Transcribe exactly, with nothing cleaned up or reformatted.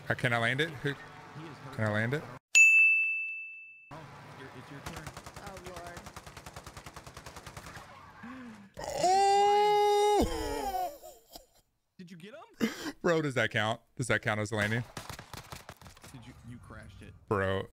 Uh, can I land it? Who, can I land it? Oh, it's your turn. Oh Lord. Oh! Did you get him? Bro, does that count? Does that count as a landing? Did you? You crashed it. Bro,